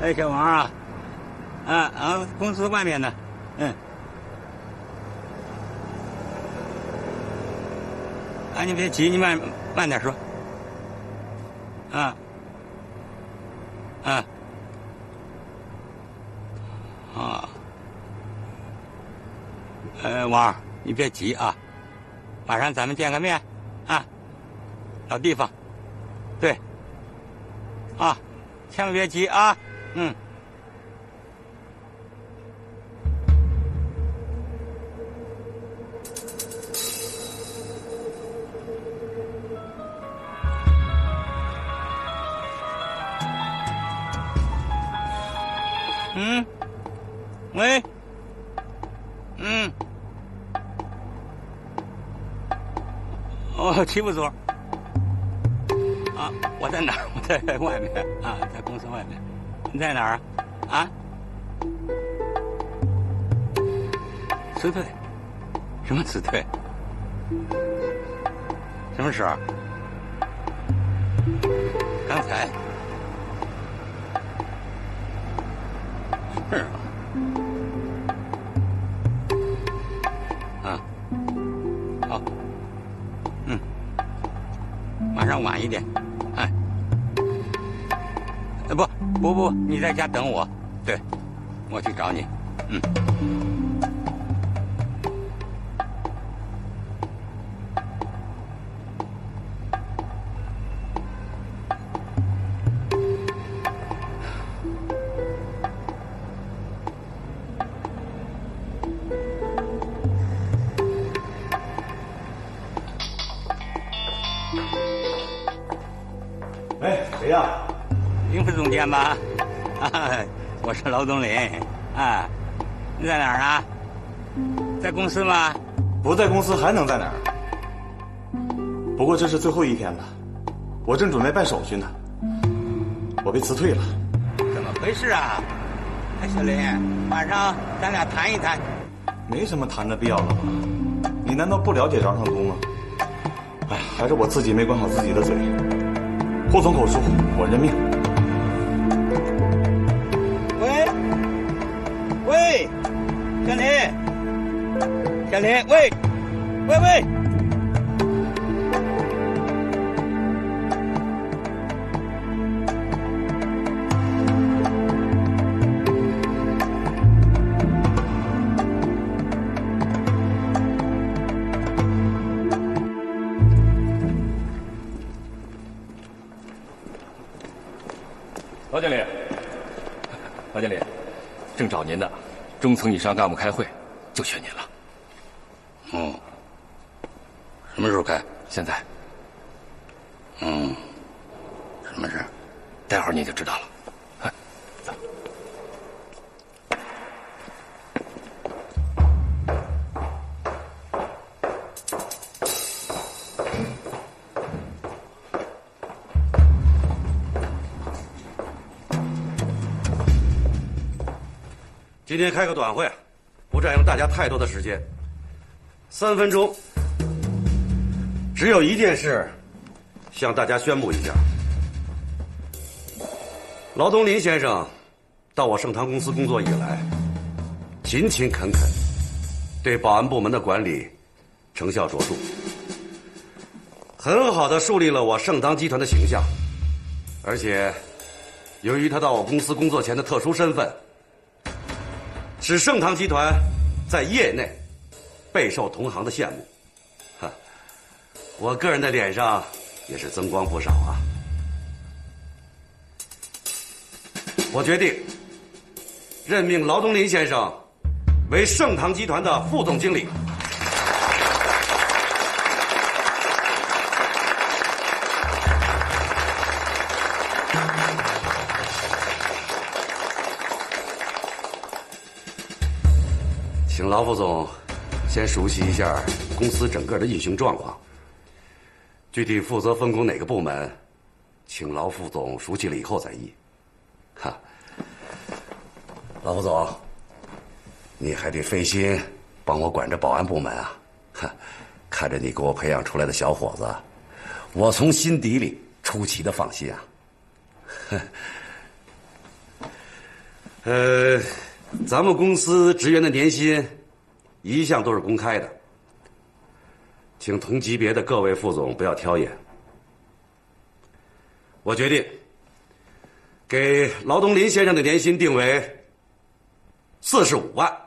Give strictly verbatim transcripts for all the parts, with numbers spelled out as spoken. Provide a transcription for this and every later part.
哎，小王啊，啊啊，公司外面呢，嗯，啊，你别急，你慢慢点说，啊，啊，啊，呃，王，你别急啊，马上咱们见个面，啊，找地方，对，啊，千万别急啊，嗯。嗯，喂，嗯，哦，齐副所，啊，我在哪儿？我在外面啊，在公司外面。你在哪儿啊？啊？辞退？什么辞退？什么时候？刚才。是啊，啊，好，嗯，马上晚一点，哎，呃，不，不不，你在家等我，对，我去找你，嗯。 哎，谁呀？ 林副总监吧？啊，我是劳东林。啊，你在哪儿啊？在公司吗？ 不在公司还能在哪儿？不过这是最后一天了，我正准备办手续呢。我被辞退了。 怎么回事啊？哎，小林，晚上咱俩谈一谈。 没什么谈的必要了吧？你难道不了解饶尚都吗？哎，还是我自己没管好自己的嘴。祸从口出，我认命。 喂，喂，小林，小林，喂，喂喂。 劳经理，劳经理，正找您呢，中层以上干部开会，就选您了。 哦，什么时候开？ 现在。 嗯，什么事？ 待会儿你就知道了。哎，走。 今天开个短会，不占用大家太多的时间，三分钟。只有一件事，向大家宣布一下：劳东林先生到我盛唐公司工作以来，勤勤恳恳，对保安部门的管理成效卓著，很好的树立了我盛唐集团的形象。而且，由于他到我公司工作前的特殊身份，使盛唐集团在业内备受同行的羡慕，哈，我个人的脸上也是增光不少啊。我决定任命劳东林先生为盛唐集团的副总经理。请劳副总先熟悉一下公司整个的运行状况，具体负责分工哪个部门，请劳副总熟悉了以后再议。哈，劳副总，你还得费心帮我管着保安部门啊！哈，看着你给我培养出来的小伙子，我从心底里出奇的放心啊！ 呃，咱们公司职员的年薪一向都是公开的，请同级别的各位副总不要挑眼。我决定给劳东林先生的年薪定为四十五万，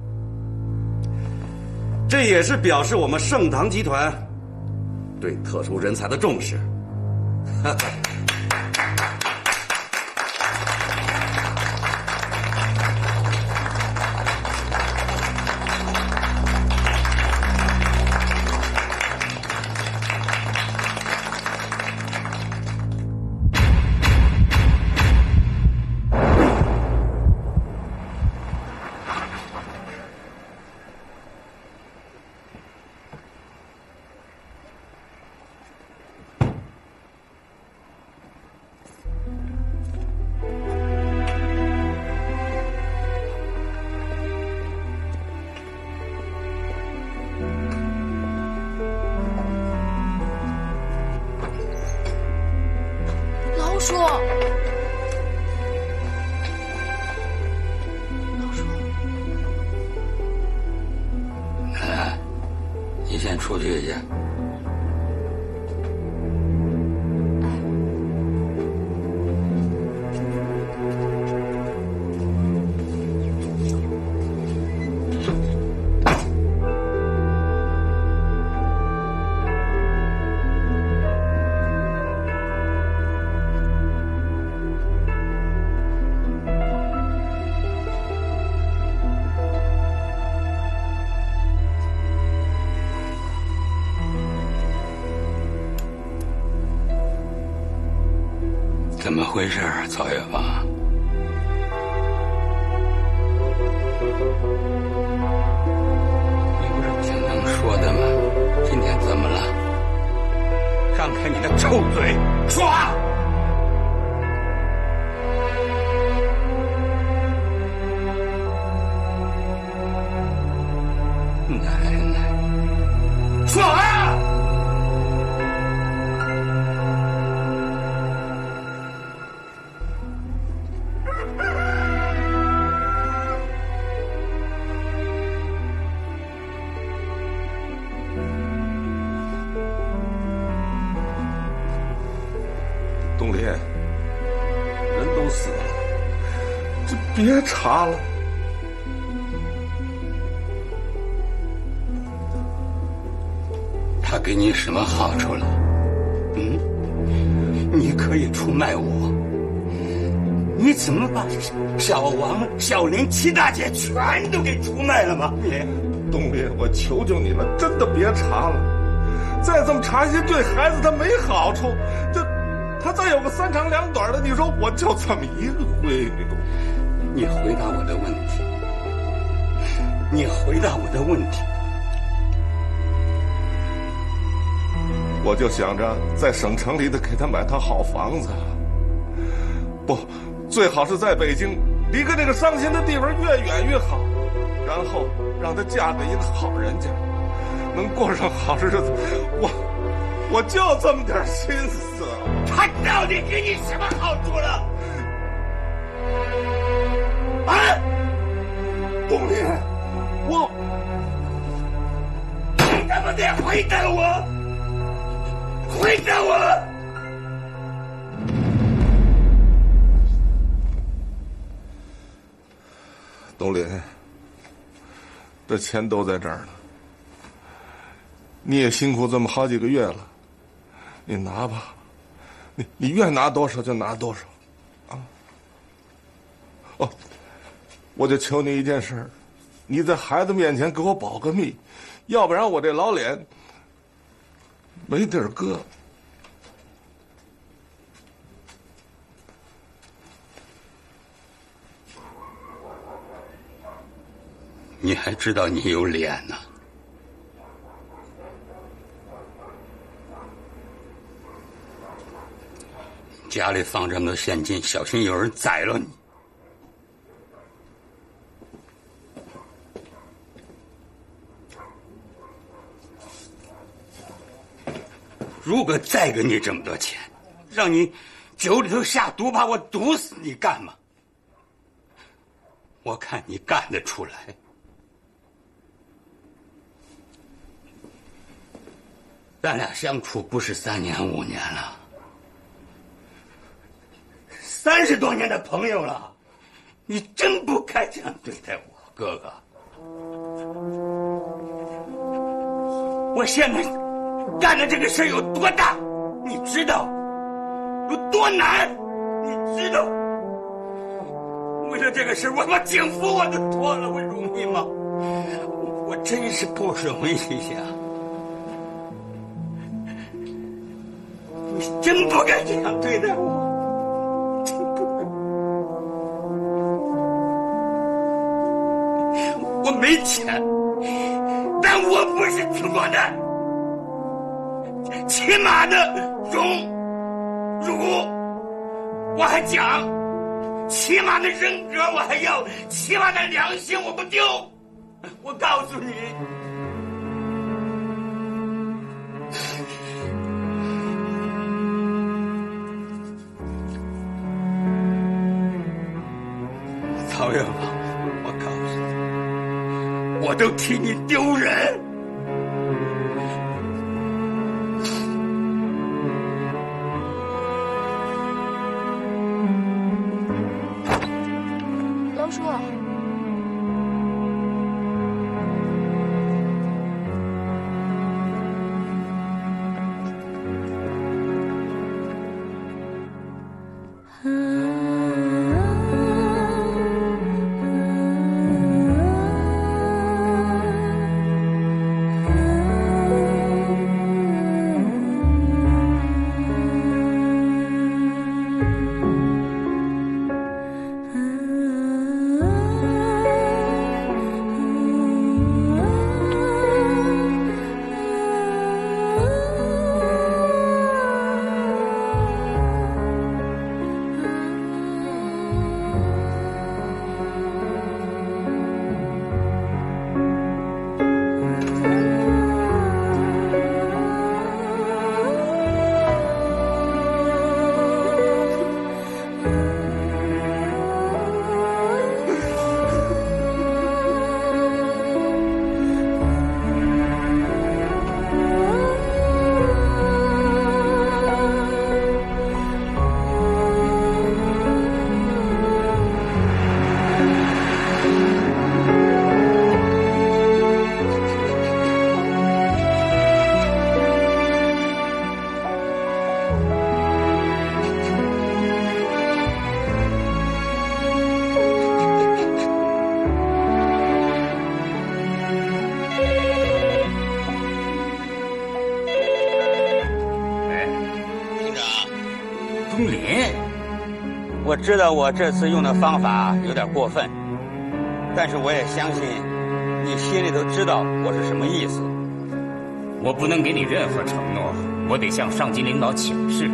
这也是表示我们盛唐集团对特殊人才的重视。哈哈。 出去去。怎么回事，曹月芳？你不是挺能说的吗？今天怎么了？张开你的臭嘴，说啊！奶奶，说啊！ 东林，人都死了，这别查了。 他给你什么好处了？嗯，你可以出卖我，你怎么把小王、小林、齐大姐全都给出卖了吗？你， 东林，我求求你了，真的别查了，再这么查下去对孩子他没好处，这。他再有个三长两短的，你说我就这么一个闺女。 你回答我的问题，你回答我的问题。 我就想着在省城里的给她买套好房子，不，最好是在北京，离开这个伤心的地方越远越好，然后让她嫁给一个好人家，能过上好日子。我。我就这么点心思， 他到底给你什么好处了？啊， 东林，我， 你他妈得回答我，回答我！ 东林，这钱都在这儿呢，你也辛苦这么好几个月了。你拿吧，你你愿拿多少就拿多少，啊！哦，我就求你一件事，你在孩子面前给我保个密，要不然我这老脸没地儿搁。 你还知道你有脸呢？家里放这么多现金，小心有人宰了你。如果再给你这么多钱，让你酒里头下毒把我毒死，你干吗？ 我看你干得出来。咱俩相处不是三年五年了，三十多年的朋友了，你真不该这样对待我，哥哥。我现在干的这个事有多大，你知道？有多难，你知道？为了这个事，我把警服我都脱了，我容易吗？我, 我真是不容易呀！你真不该这样对待我，真不该。我没钱，但我不是做的。起码的荣辱，我还讲；起码的人格，我还要；起码的良心，我不丢。我告诉你。曹月芳，我告诉你，我都替你丢人。 老叔， 我知道我这次用的方法有点过分，但是我也相信你心里头知道我是什么意思。 我不能给你任何承诺，我得向上级领导请示。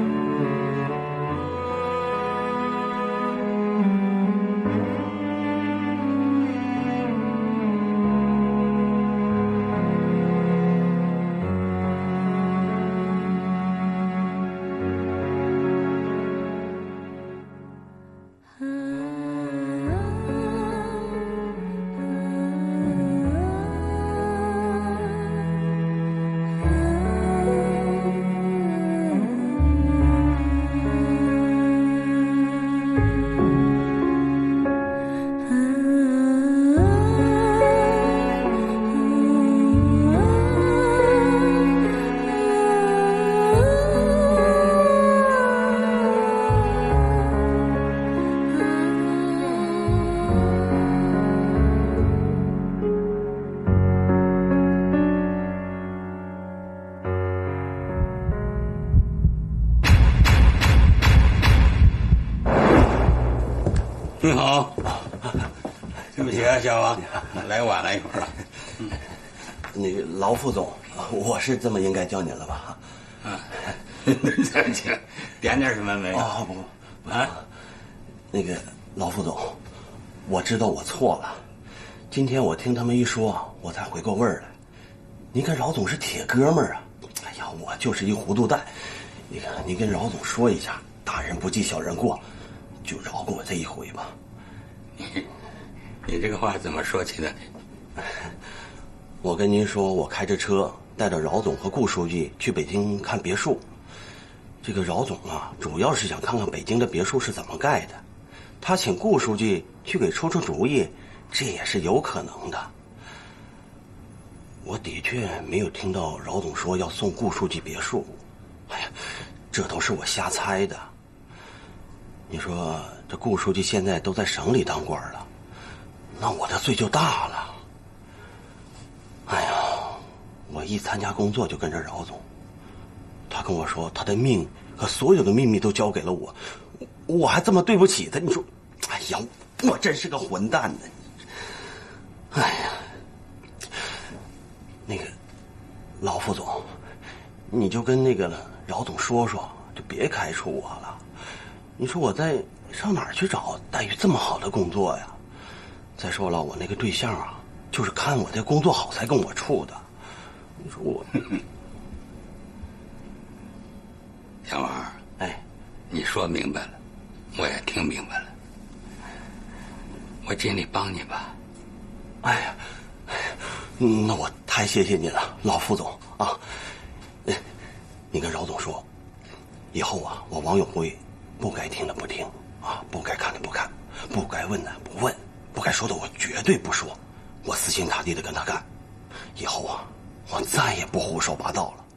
你好，对不起啊，小王，来晚了一会儿了。 嗯，那个劳副总，我是这么应该叫您了吧？ 啊，请点点什么没有？ 哦不不啊，那个劳副总，我知道我错了。今天我听他们一说，我才回过味儿来。您跟饶总是铁哥们儿啊！哎呀，我就是一糊涂蛋。你看，您跟饶总说一下，大人不计小人过，就饶过我这一回吧。 你这个话怎么说起的？ 我跟您说，我开着车带着饶总和顾书记去北京看别墅。这个饶总啊，主要是想看看北京的别墅是怎么盖的。他请顾书记去给出出主意，这也是有可能的。我的确没有听到饶总说要送顾书记别墅。哎呀，这都是我瞎猜的。你说这顾书记现在都在省里当官了，那我的罪就大了。哎呀，我一参加工作就跟着饶总，他跟我说他的命和所有的秘密都交给了我，我还这么对不起他，你说，哎呀，我真是个混蛋呢！哎呀，那个老副总，你就跟那个饶总说说，就别开除我了。你说我在上哪儿去找待遇这么好的工作呀？再说了，我那个对象啊，就是看我这工作好才跟我处的。你说我， 小王， 哎， 你说明白了，我也听明白了，我尽力帮你吧。 哎呀，那我太谢谢您了，老副总啊！你跟饶总说，以后啊，我王永辉不该听的不听啊，不该看的不看，不该问的不问，不该说的我绝对不说，我死心塌地的跟他干。以后啊，我再也不胡说八道了。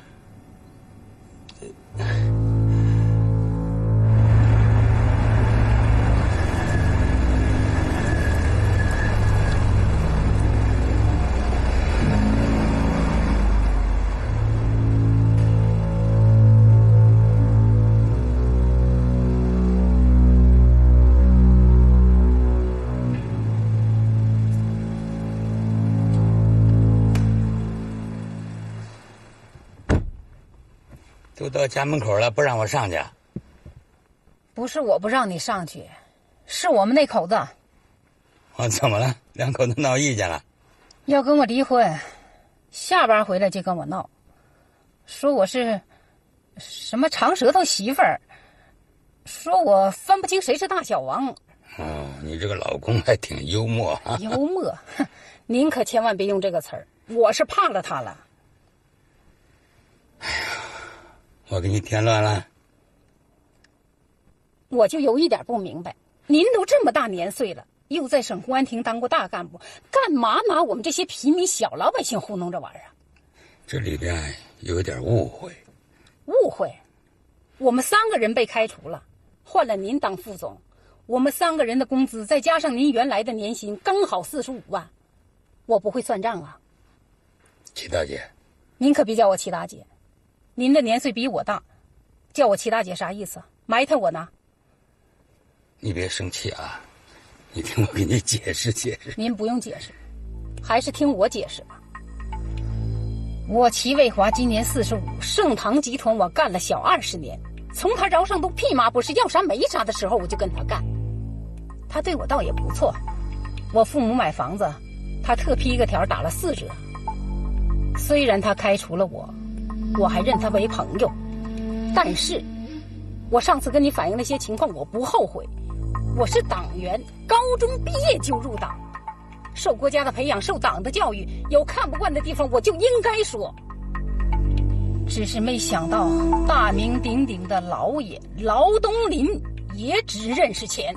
都到家门口了，不让我上去。 不是我不让你上去，是我们那口子。 我怎么了？两口子闹意见了？ 要跟我离婚，下班回来就跟我闹，说我是什么长舌头媳妇儿，说我分不清谁是大小王。 哦，你这个老公还挺幽默啊。 幽默？您可千万别用这个词儿，我是怕了他了。 哎呀，我给你添乱了。 我就有一点不明白，您都这么大年岁了，又在省公安厅当过大干部，干嘛拿我们这些平民小老百姓糊弄着玩啊？ 这里边有点误会。 误会？我们三个人被开除了，换了您当副总，我们三个人的工资再加上您原来的年薪，刚好四十五万。我不会算账啊。 齐大姐， 您可别叫我齐大姐，您的年岁比我大，叫我齐大姐啥意思？埋汰我呢？ 你别生气啊，你听我给你解释解释。 您不用解释，还是听我解释吧。我齐卫华今年四十五，盛唐集团我干了小二十年，从他饶上都屁妈不是要啥没啥的时候，我就跟他干。他对我倒也不错，我父母买房子，他特批个条打了四折。虽然他开除了我，我还认他为朋友，但是我上次跟你反映那些情况，我不后悔。我是党员，高中毕业就入党，受国家的培养，受党的教育，有看不惯的地方我就应该说。只是没想到大名鼎鼎的老爷劳东林也只认识钱。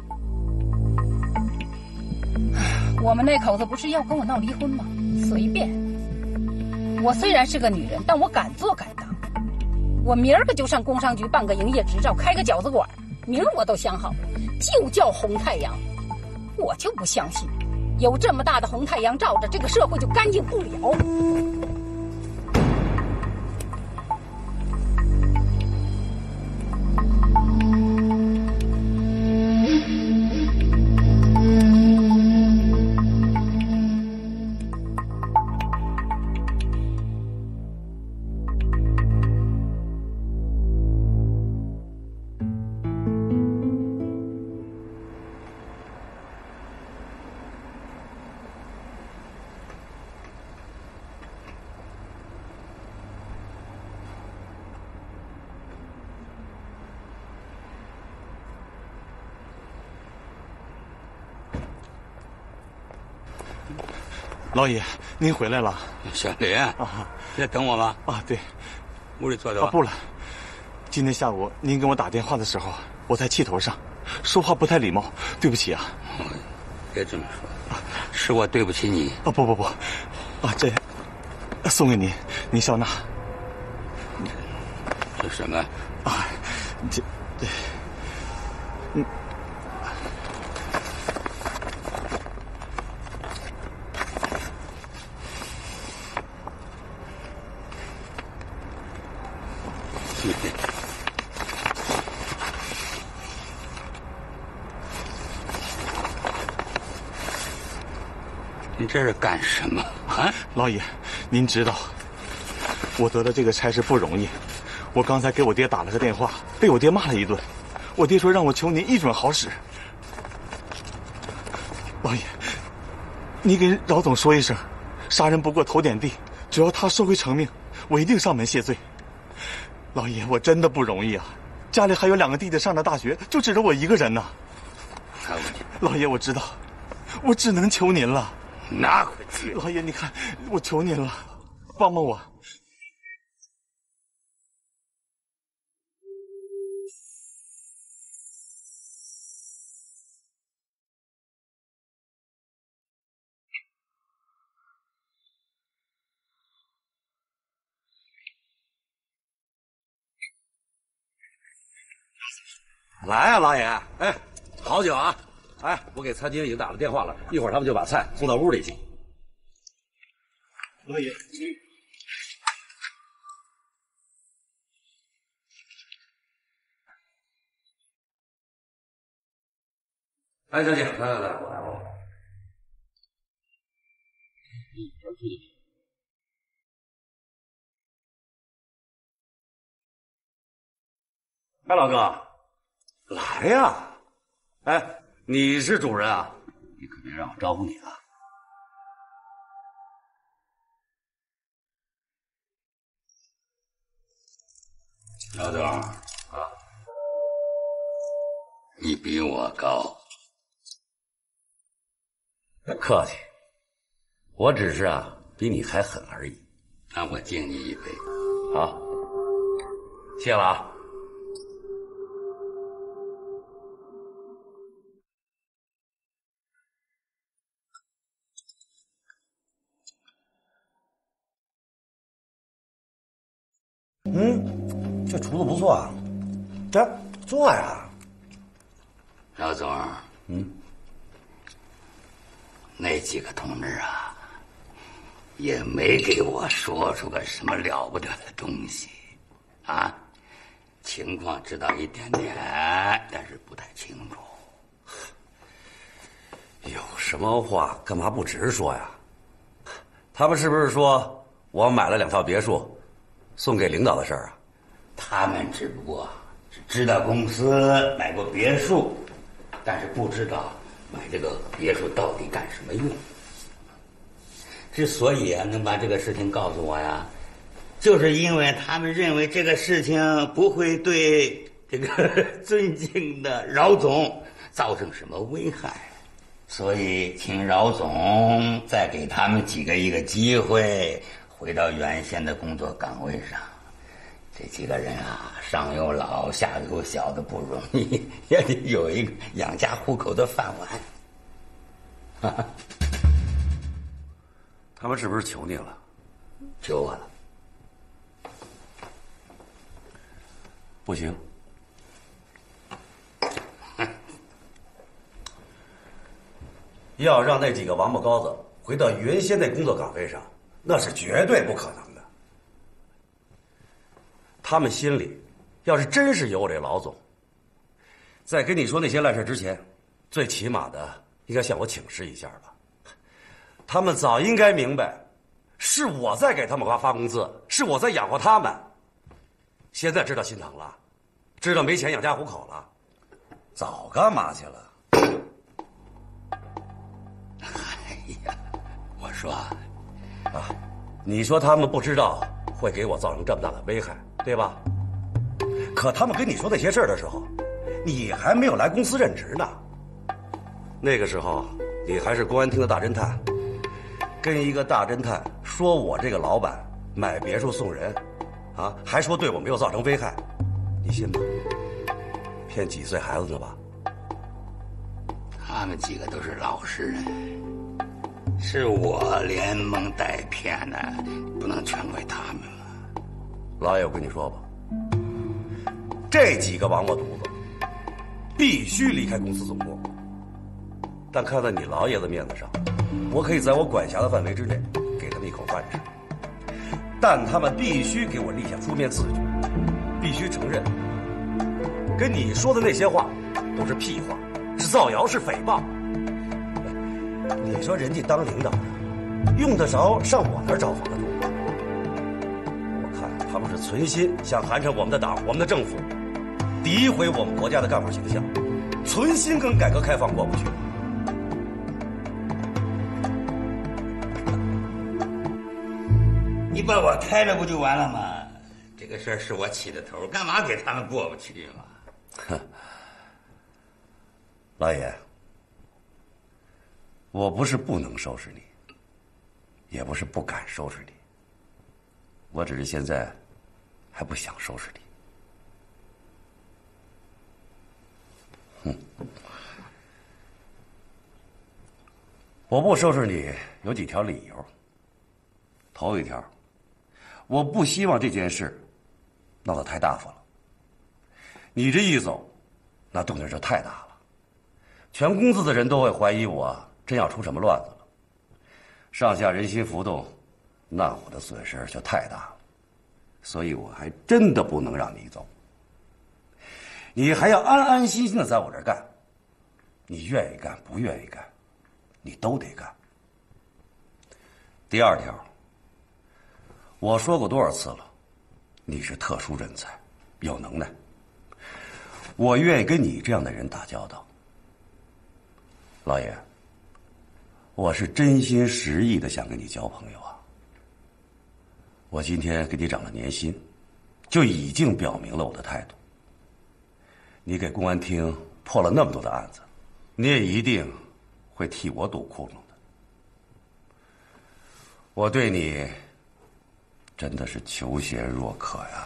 我们那口子不是要跟我闹离婚吗？随便。我虽然是个女人，但我敢做敢当。我明儿个就上工商局办个营业执照，开个饺子馆，名儿我都想好了，就叫红太阳。我就不相信，有这么大的红太阳照着，这个社会就干净不了。 老爷，您回来了。 小林啊，在等我吗？ 啊，对。 屋里坐着吧。 啊，不了。今天下午您给我打电话的时候，我在气头上，说话不太礼貌，对不起啊。 别这么说，是我对不起你。 啊，不不不，啊，这送给您，您笑纳。 这什么？ 啊，这这，嗯。 你这是干什么啊？ 老爷，您知道，我得的这个差事不容易。我刚才给我爹打了个电话，被我爹骂了一顿。我爹说让我求您一准好使。老爷，你给饶总说一声，杀人不过头点地，只要他收回成命，我一定上门谢罪。老爷，我真的不容易啊，家里还有两个弟弟上着大学，就指着我一个人呢。老爷，我知道，我只能求您了。 拿回去！ 老爷，你看，我求您了，帮帮我。 来呀、啊，老爷！哎，好久啊！哎，我给餐厅已经打了电话了，一会儿他们就把菜送到屋里去。 老爷， 哎，小姐，来来来，我来我来。哎，老哥，来呀！哎。你是主人啊？你可别让我招呼你啊！ 老总啊，你比我高。 客气，我只是啊比你还狠而已。 那我敬你一杯。 好，谢了啊。嗯，这厨子不错啊，这坐呀。 老总，嗯，那几个同志啊，也没给我说出个什么了不得的东西，啊，情况知道一点点，但是不太清楚。 有什么话干嘛不直说呀？他们是不是说我买了两套别墅？送给领导的事儿啊， 他们只不过是知道公司买过别墅，但是不知道买这个别墅到底干什么用。之所以啊能把这个事情告诉我呀，就是因为他们认为这个事情不会对这个尊敬的饶总造成什么危害，所以请饶总再给他们几个一个机会。回到原先的工作岗位上，这几个人啊，上有老下有小的不容易，也得有一个养家糊口的饭碗。 他们是不是求你了？ 求我了？ 不行。要让那几个王八羔子回到原先的工作岗位上。那是绝对不可能的。他们心里要是真是有我这老总，在跟你说那些烂事之前，最起码的应该向我请示一下吧。他们早应该明白，是我在给他们发发工资，是我在养活他们。现在知道心疼了，知道没钱养家糊口了，早干嘛去了？ 哎呀，我说。 啊，你说他们不知道会给我造成这么大的危害，对吧？可他们跟你说那些事儿的时候，你还没有来公司任职呢。那个时候，你还是公安厅的大侦探， 跟一个大侦探说我这个老板买别墅送人，啊，还说对我没有造成危害，你信吗？骗几岁孩子呢吧？ 他们几个都是老实人，是我连蒙带骗的，不能全怪他们了。 老爷，我跟你说吧，这几个王八犊子必须离开公司总部。但看在你老爷子面子上，我可以在我管辖的范围之内给他们一口饭吃。但他们必须给我立下书面字据，必须承认，跟你说的那些话都是屁话，是造谣，是诽谤。你说人家当领导的，用得着上我那儿招房的住？我看他们是存心想寒碜我们的党、我们的政府，诋毁我们国家的干部形象，存心跟改革开放过不去。 你把我开了不就完了吗？这个事儿是我起的头，干嘛给他们过不去嘛？ 哼，老爷，我不是不能收拾你，也不是不敢收拾你，我只是现在还不想收拾你。哼，我不收拾你有几条理由。头一条，我不希望这件事闹得太大发了。你这一走，那动静就太大了，全公司的人都会怀疑我真要出什么乱子了，上下人心浮动，那我的损失就太大了。所以我还真的不能让你走，你还要安安心心的在我这儿干，你愿意干不愿意干，你都得干。第二条，我说过多少次了，你是特殊人才，有能耐，我愿意跟你这样的人打交道。老爷，我是真心实意的想跟你交朋友啊。我今天给你涨了年薪，就已经表明了我的态度。你给公安厅破了那么多的案子，你也一定会替我堵窟窿的。我对你真的是求贤若渴呀。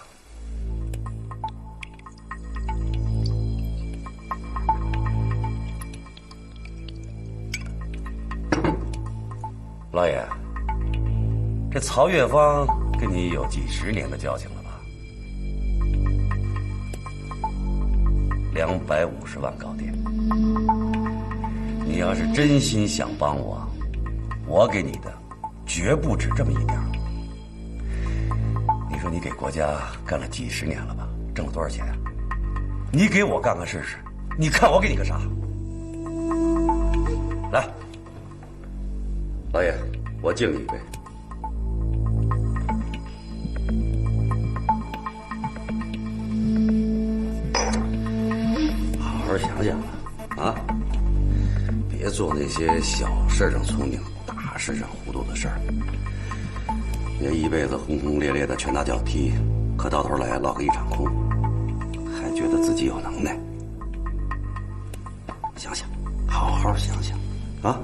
老爷，这曹月芳跟你有几十年的交情了吧？两百五十万搞定。你要是真心想帮我，我给你的绝不止这么一点。你说你给国家干了几十年了吧？挣了多少钱？你给我干干试试，你看我给你个啥？来，老爷，我敬你一杯。好好想想吧，啊，别做那些小事上聪明、大事上糊涂的事儿。别一辈子轰轰烈烈的拳打脚踢，可到头来落个一场空，还觉得自己有能耐。想想，好好想想，啊！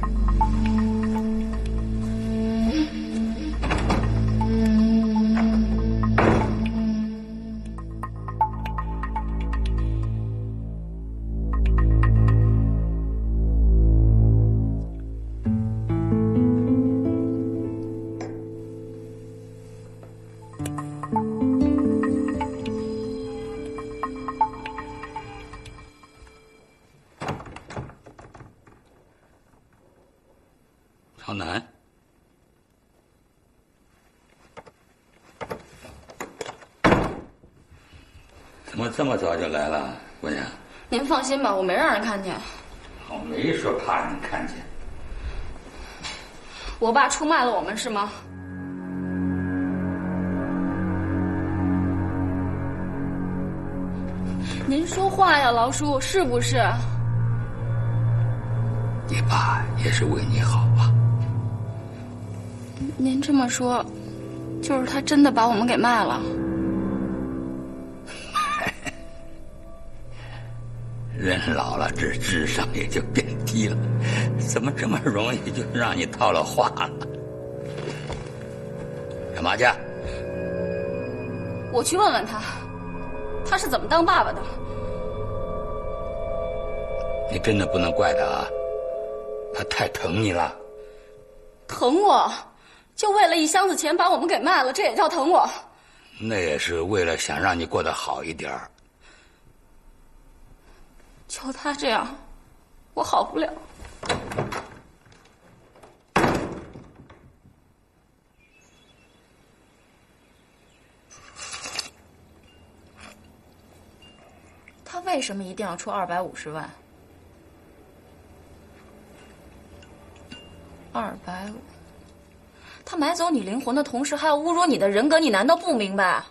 朝南，怎么这么早就来了，姑娘？ 您放心吧，我没让人看见。 我没说怕人看见。 我爸出卖了我们是吗？您说话呀，老叔，是不是？ 你爸也是为你好吧？ 您这么说，就是他真的把我们给卖了？ 人老了，这智商也就变低了，怎么这么容易就让你套了话了？干嘛去？ 我去问问他，他是怎么当爸爸的。 你真的不能怪他啊，他太疼你了。 疼我？就为了一箱子钱把我们给卖了，这也叫疼我？ 那也是为了想让你过得好一点儿。 就他这样，我好不了。他为什么一定要出二百五十万？二百五，他买走你灵魂的同时，还要侮辱你的人格，你难道不明白？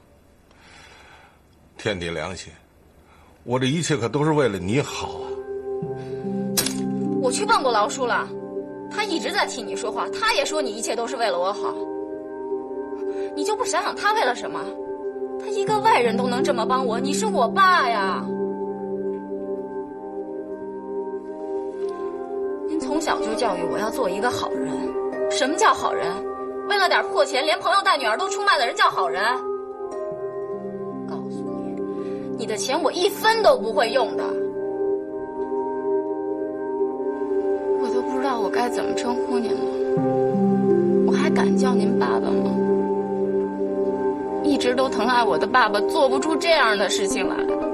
天地良心，我这一切可都是为了你好啊！ 我去问过老叔了，他一直在替你说话，他也说你一切都是为了我好。你就不想想他为了什么？他一个外人都能这么帮我，你是我爸呀！您从小就教育我要做一个好人，什么叫好人？为了点破钱，连朋友带女儿都出卖的人叫好人？告诉你，你的钱我一分都不会用的。我都不知道我该怎么称呼您了，我还敢叫您爸爸吗？一直都疼爱我的爸爸做不出这样的事情来。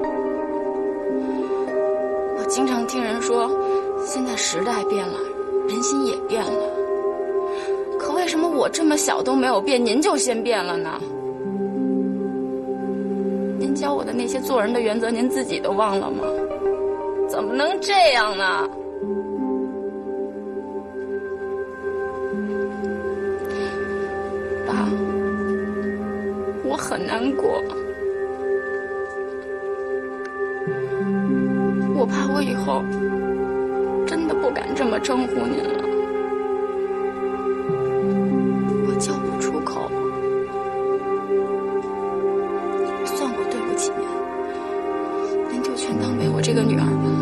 我经常听人说，现在时代变了，人心也变了。可为什么我这么小都没有变，您就先变了呢？您教我的那些做人的原则，您自己都忘了吗？怎么能这样呢？爸，我很难过，我怕我以后真的不敢这么称呼您了，我叫不出口。算我对不起您，您就全当为我这个女儿吧。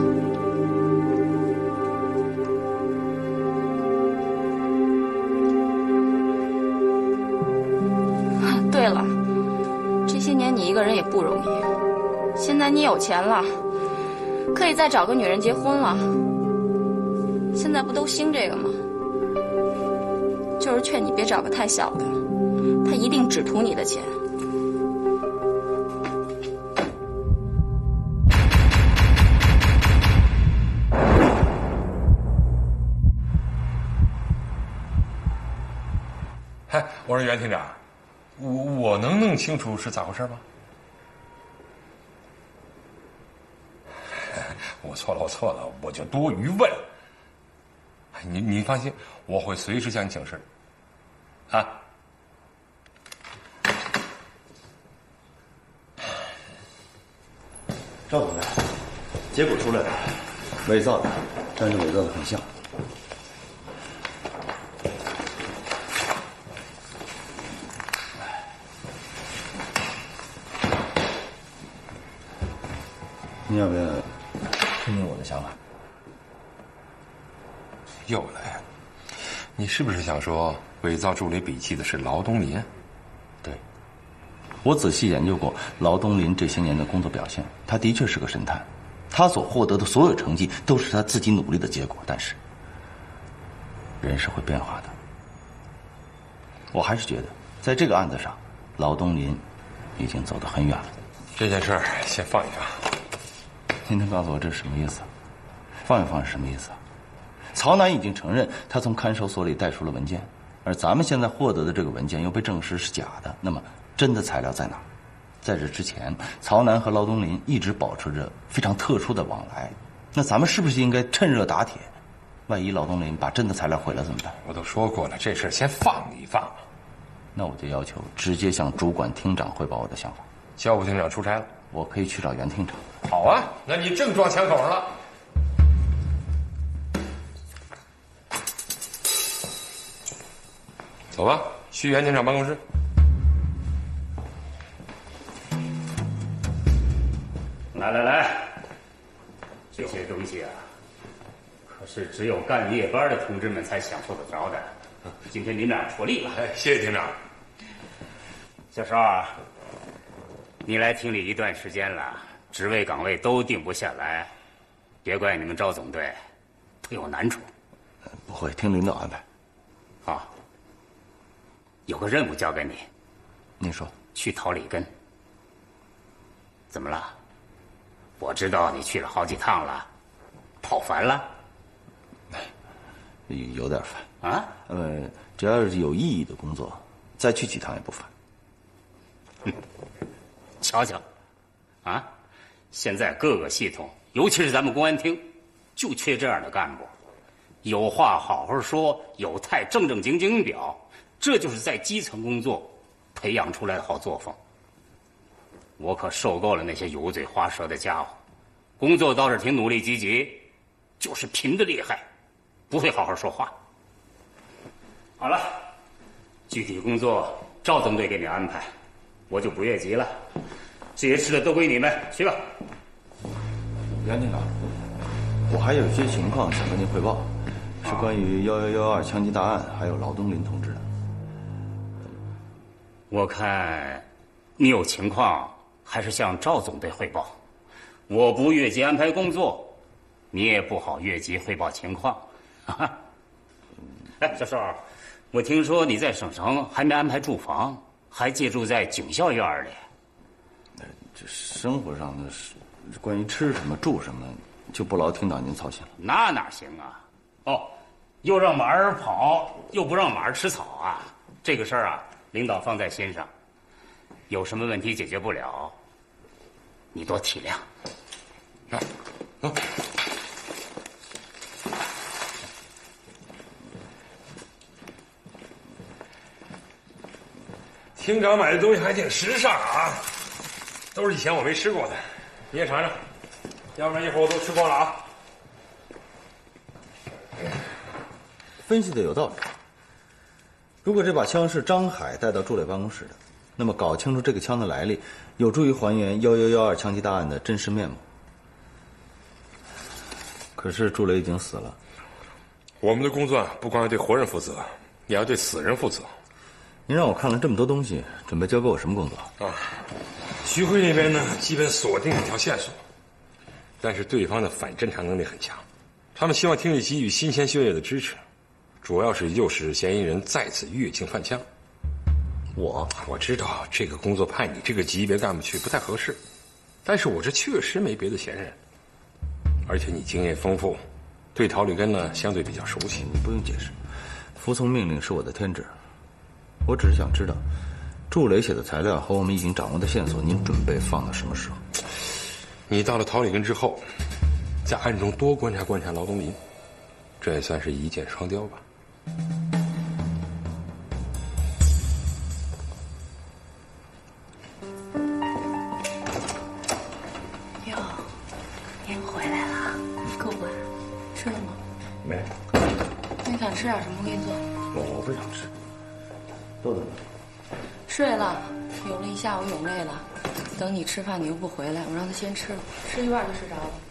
对了，这些年你一个人也不容易，现在你有钱了，可以再找个女人结婚了。现在不都兴这个吗？就是劝你别找个太小的，他一定只图你的钱。 嗨，我说袁厅长，我我能弄清楚是咋回事吗？我错了，我错了，我就多余问。你你放心，我会随时向你请示。啊。 赵总裁，结果出来了，伪造的，但是伪造的很像。你要不要听听我的想法？ 又来，你是不是想说伪造助理笔记的是劳东林？ 对，我仔细研究过劳东林这些年的工作表现，他的确是个神探，他所获得的所有成绩都是他自己努力的结果。但是，人是会变化的。我还是觉得，在这个案子上，劳东林已经走得很远了。 这件事儿先放一放。 您能告诉我这是什么意思？放一放是什么意思？曹楠已经承认他从看守所里带出了文件，而咱们现在获得的这个文件又被证实是假的。那么，真的材料在哪？在这之前，曹楠和劳东林一直保持着非常特殊的往来。那咱们是不是应该趁热打铁？万一劳东林把真的材料毁了怎么办？ 我都说过了，这事先放一放。 那我就要求直接向主管厅长汇报我的想法。 教务厅长出差了， 我可以去找袁厅长。 好啊，那你正撞枪口上了。走吧，去袁厅长办公室。 来来来， 这些东西啊，可是只有干夜班的同志们才享受得着的。今天你们俩出力了， 哎，谢谢厅长。 小邵啊，你来厅里一段时间了，职位岗位都定不下来，别怪你们赵总队特有难处。 不会，听领导安排。 好，有个任务交给你。 您说。 去桃里根。怎么了？我知道你去了好几趟了，跑烦了？ 有有点烦啊。 呃，只要是有意义的工作，再去几趟也不烦。 嗯，瞧瞧，啊，现在各个系统，尤其是咱们公安厅，就缺这样的干部，有话好好说，有态正正经经表，这就是在基层工作培养出来的好作风。我可受够了那些油嘴滑舌的家伙，工作倒是挺努力积极，就是贫得厉害，不会好好说话。好了，具体工作赵总队给你安排，我就不越级了。这些吃的都归你们，去吧。 杨厅长，我还有一些情况想跟您汇报，是关于幺幺幺二枪击大案，还有劳东林同志的。 我看你有情况还是向赵总队汇报。我不越级安排工作，你也不好越级汇报情况。哎，小邵，我听说你在省城还没安排住房，还借住在警校院里。 这生活上的事，关于吃什么住什么，就不劳厅长您操心了。 那哪行啊？哦，又让马儿跑，又不让马儿吃草啊！这个事儿啊，领导放在心上。有什么问题解决不了，你多体谅。 来，走。厅长买的东西还挺时尚啊，都是以前我没吃过的，你也尝尝，要不然一会儿我都吃光了啊。 分析的有道理。如果这把枪是张海带到朱磊办公室的，那么搞清楚这个枪的来历，有助于还原幺幺幺二枪击大案的真实面目。可是朱磊已经死了。 我们的工作啊，不光要对活人负责，也要对死人负责。 您让我看了这么多东西，准备交给我什么工作？ 啊，徐辉那边呢，基本锁定了一条线索，但是对方的反侦查能力很强，他们希望厅里给予新鲜血液的支持，主要是诱使嫌疑人再次越境犯枪。我我知道这个工作派你这个级别干部去不太合适，但是我这确实没别的闲人，而且你经验丰富，对桃里根呢相对比较熟悉。 你不用解释，服从命令是我的天职。我只是想知道，祝磊写的材料和我们已经掌握的线索，您准备放到什么时候？ 你到了桃里根之后，在暗中多观察观察劳东林，这也算是一箭双雕吧。 哟，您回来了，够晚，吃了吗？ 没。 你想吃点什么？我给你做。 我我不想吃。 豆豆呢？ 睡了，游了一下午泳累了。等你吃饭，你又不回来，我让他先吃了，吃一半就睡着了。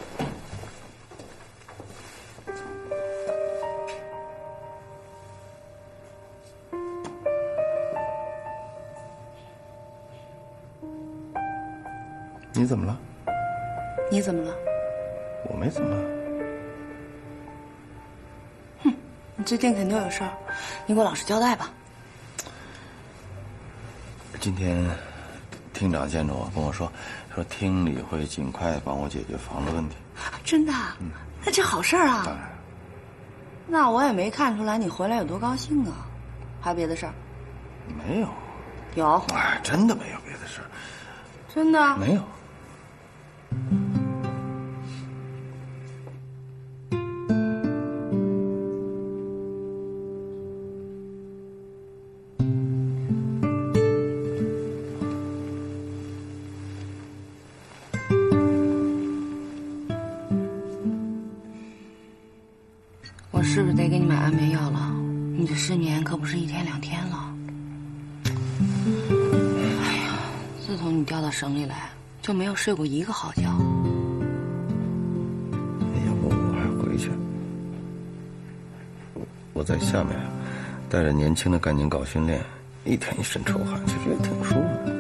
你怎么了？ 你怎么了？ 我没怎么了。 哼，你最近肯定有事儿，你给我老实交代吧。 今天厅长见着我，跟我说，说厅里会尽快帮我解决房子问题。 真的？嗯，那这好事儿啊。 当然。 那我也没看出来你回来有多高兴啊。还有别的事儿？ 没有。 有？ 哎，真的没有别的事儿。 真的？ 没有。 是不是得给你买安眠药了？你这失眠可不是一天两天了。哎呀，自从你调到省里来，就没有睡过一个好觉。 在下面，带着年轻的干警搞训练，一天一身臭汗，其实也挺舒服的。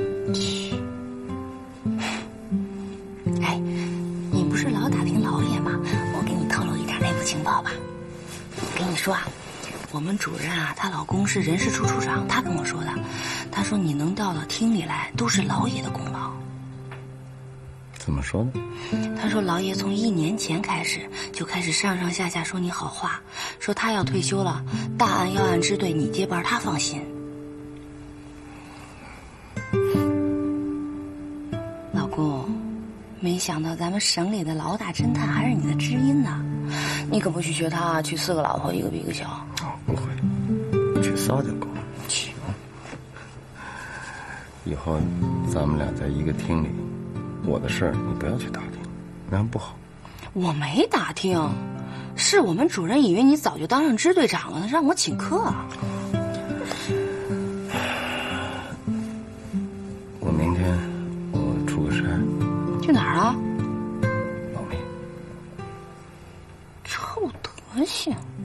哎，你不是老打听老爷吗？我给你透露一点内部情报吧。我跟你说啊，我们主任啊，她老公是人事处处长，他跟我说的。他说你能调到厅里来，都是老爷的功劳。 怎么说呢？ 他说老爷从一年前开始就开始上上下下说你好话，说他要退休了，大案要案支队你接班，他放心。老公，没想到咱们省里的老大侦探还是你的知音呢，你可不许学他娶四个老婆一个比一个小。 哦，不会，娶仨就够了。以后咱们俩在一个厅里，我的事儿你不要去打听，那样不好。 我没打听，是我们主任以为你早就当上支队长了，让我请客。 我明天我出个差。 去哪儿啊？ 保密。 臭德行。